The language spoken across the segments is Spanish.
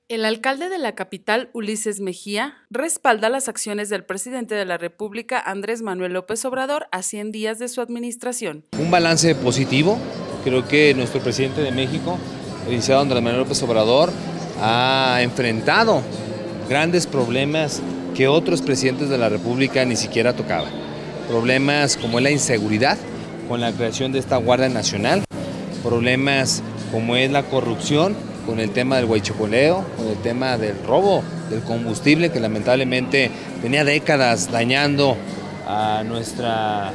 El alcalde de la capital, Ulises Mejía, respalda las acciones del presidente de la República, Andrés Manuel López Obrador, a 100 días de su administración. Un balance positivo. Creo que nuestro presidente de México, el licenciado Andrés Manuel López Obrador, ha enfrentado grandes problemas que otros presidentes de la República ni siquiera tocaban. Problemas como la inseguridad, con la creación de esta Guardia Nacional, problemas como es la corrupción, con el tema del huachicoleo, con el tema del robo del combustible que lamentablemente tenía décadas dañando a nuestra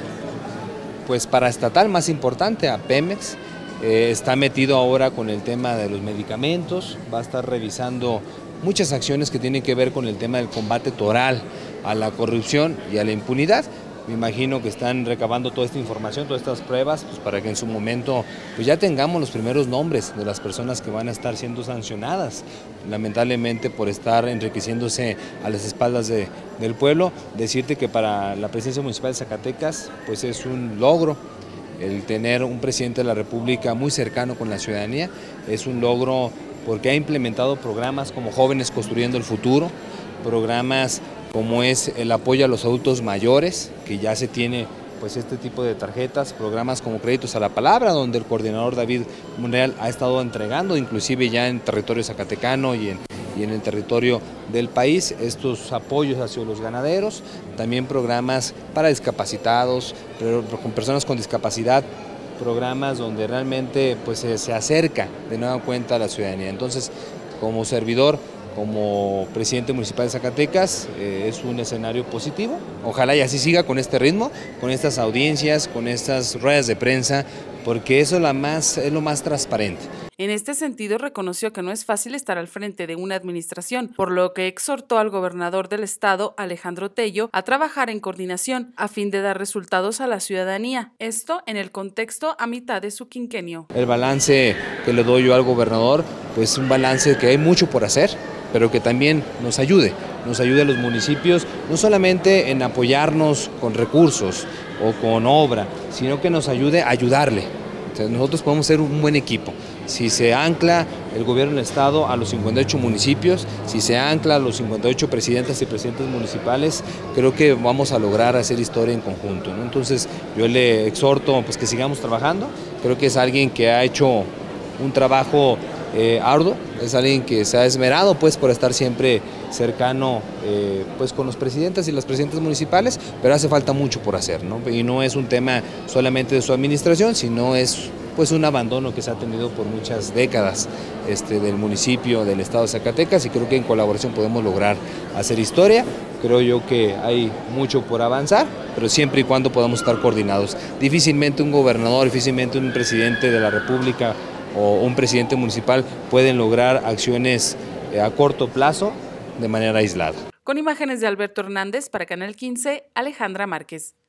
paraestatal más importante, a Pemex. Está metido ahora con el tema de los medicamentos, va a estar revisando muchas acciones que tienen que ver con el tema del combate total a la corrupción y a la impunidad. Me imagino que están recabando toda esta información, todas estas pruebas, pues para que en su momento ya tengamos los primeros nombres de las personas que van a estar siendo sancionadas, lamentablemente por estar enriqueciéndose a las espaldas del pueblo. Decirte que para la presidencia municipal de Zacatecas pues es un logro el tener un presidente de la República muy cercano con la ciudadanía, es un logro porque ha implementado programas como Jóvenes Construyendo el Futuro, programas como es el apoyo a los adultos mayores, que ya se tiene pues este tipo de tarjetas, programas como Créditos a la Palabra, donde el coordinador David Monreal ha estado entregando, inclusive ya en territorio zacatecano y en el territorio del país, estos apoyos hacia los ganaderos, también programas para discapacitados, pero con personas con discapacidad, programas donde realmente pues se acerca de nueva cuenta a la ciudadanía. Entonces, como servidor, como presidente municipal de Zacatecas, es un escenario positivo. Ojalá y así siga con este ritmo, con estas audiencias, con estas ruedas de prensa, porque eso es lo más transparente. En este sentido, reconoció que no es fácil estar al frente de una administración, por lo que exhortó al gobernador del estado, Alejandro Tello, a trabajar en coordinación a fin de dar resultados a la ciudadanía. Esto en el contexto a mitad de su quinquenio. El balance que le doy yo al gobernador, pues un balance que hay mucho por hacer, pero que también nos ayude a los municipios, no solamente en apoyarnos con recursos o con obra, sino que nos ayude a ayudarle. Entonces, nosotros podemos ser un buen equipo. Si se ancla el gobierno del estado a los 58 municipios, si se ancla a los 58 presidentas y presidentes municipales, creo que vamos a lograr hacer historia en conjunto, ¿no? Entonces yo le exhorto pues, que sigamos trabajando. Creo que es alguien que ha hecho un trabajo arduo, es alguien que se ha esmerado pues por estar siempre cercano pues con los presidentes y las presidentas municipales, pero hace falta mucho por hacer, ¿no? Y no es un tema solamente de su administración, sino es pues un abandono que se ha tenido por muchas décadas del municipio, del estado de Zacatecas, y creo que en colaboración podemos lograr hacer historia. Creo yo que hay mucho por avanzar, pero siempre y cuando podamos estar coordinados. Difícilmente un gobernador, difícilmente un presidente de la República o un presidente municipal pueden lograr acciones a corto plazo de manera aislada. Con imágenes de Alberto Hernández para Canal 15, Alejandra Márquez.